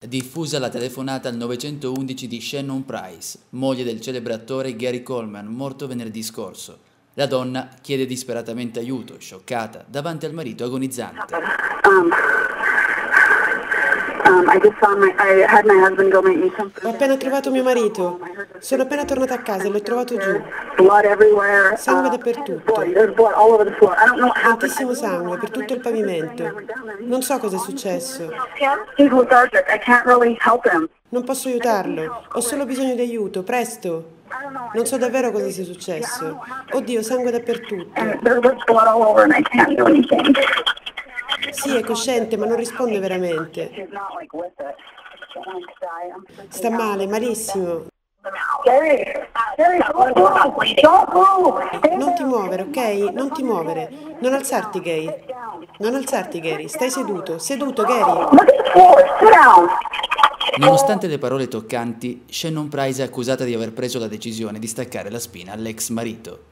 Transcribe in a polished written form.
Diffusa la telefonata al 911 di Shannon Price, moglie del celebre attore Gary Coleman, morto venerdì scorso. La donna chiede disperatamente aiuto, scioccata, davanti al marito agonizzante. Ho appena trovato mio marito. Sono appena tornata a casa e l'ho trovato giù. Sangue dappertutto. Tantissimo sangue per tutto il pavimento. Non so cosa è successo. Non posso aiutarlo. Ho solo bisogno di aiuto, presto. Non so davvero cosa sia successo. Oddio, sangue dappertutto. Sì, è cosciente, ma non risponde veramente. Sta male, malissimo. Non ti muovere, ok? Non ti muovere. Non alzarti, Gary. Non alzarti, Gary. Stai seduto. Seduto, Gary. Nonostante le parole toccanti, Shannon Price è accusata di aver preso la decisione di staccare la spina all'ex marito.